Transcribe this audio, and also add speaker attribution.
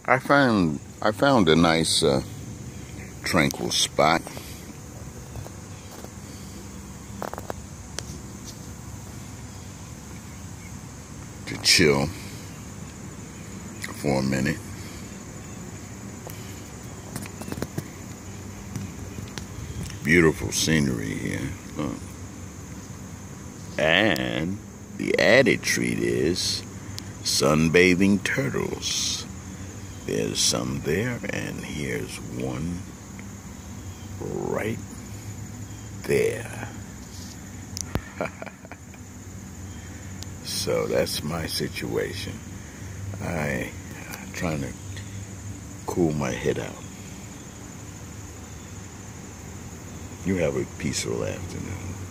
Speaker 1: I found a nice tranquil spot to chill for a minute. Beautiful scenery here. And the added treat is sunbathing turtles. There's some there, and here's one right there. So that's my situation. I'm trying to cool my head out. You have a peaceful afternoon.